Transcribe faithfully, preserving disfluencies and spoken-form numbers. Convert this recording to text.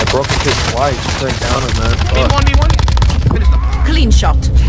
broke a kid twice, turned down him, man. Me one, me one. Finish them. Clean shot.